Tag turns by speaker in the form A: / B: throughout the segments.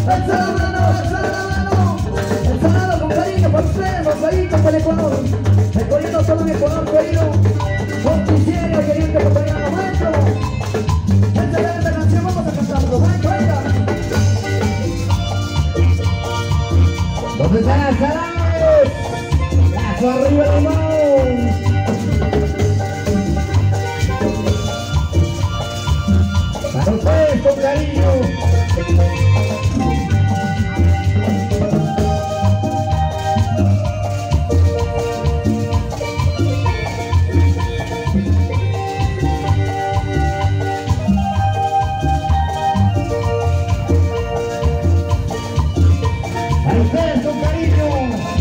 A: Alza la mano, alza la mano. Alza con cariño, por ustedes, ahí con el Ecuador. El corrido solo en Ecuador, corrido. Con quisiera, queriendo acompañar a maestro. Esta canción vamos a cantarlo, maestro, venga. ¿Dónde están las salades? Lazo arriba, limón. Para ustedes con cariño. Para ustedes con cariño.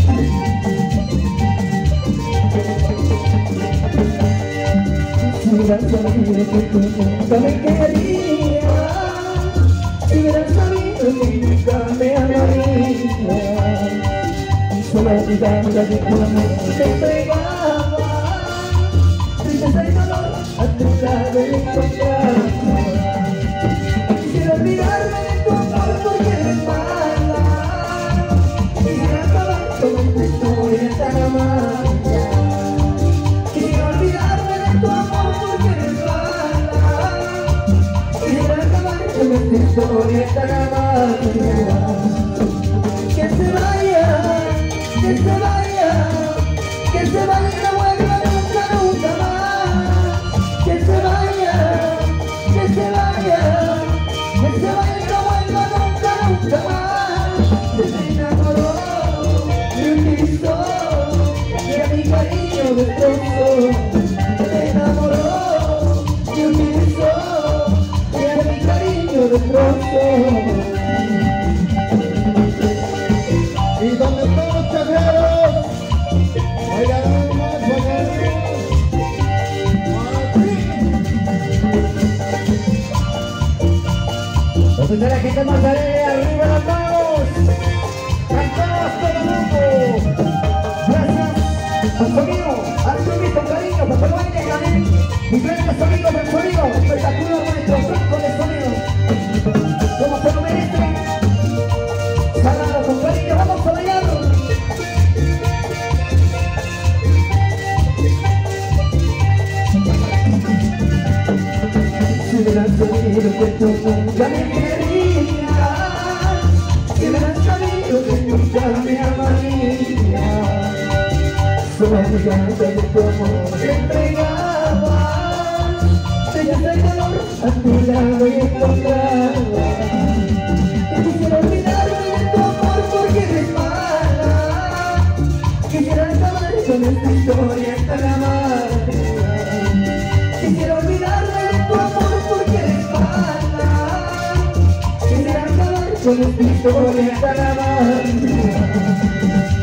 A: Si hubieras sabido que tú nunca me querías, si hubieras sabido que nunca me amarías, solo olvidando de tu amor te entregaba, tristeza y dolor a tu lado encontraba. Quisiera olvidarme de tu amor porque eres mala, quisiera acabar con esta historia tan amarga. Quisiera olvidarme de tu amor porque eres mala, quisiera acabar con esta historia tan amarga. Que se vaya, que se vaya, que se vaya y no vuelva nunca, nunca más. Que se vaya, que se vaya, que se vaya y no vuelva nunca, nunca más. Que se enamoró, me utilizó y a mi cariño destrozó. Me enamoró, me utilizó y a mi cariño destrozó. Y donde están los chaveros, oigan más, ¿dónde está la gente más alegre? Arriba las manos, cantamos todo el mundo. Gracias al sonido, al sonido con cariño, porque no hay que ganar. Diferentes amigos del sonido, espectacular maestro, franco de sonido. Como se lo merece, sagrado con cariño, vamos a bailar. Si hubieras sabido que tú nunca me querías, si hubieras sabido que nunca me amarías, solo olvidando de tu amor te entregaba, tristeza y dolor a tu lado y encontraba. Quisiera olvidarme de tu amor porque eres mala, quisiera acabar con esta historia tan amarga. Quisiera olvidarme de tu amor porque eres mala, quisiera acabar con esta historia tan amarga.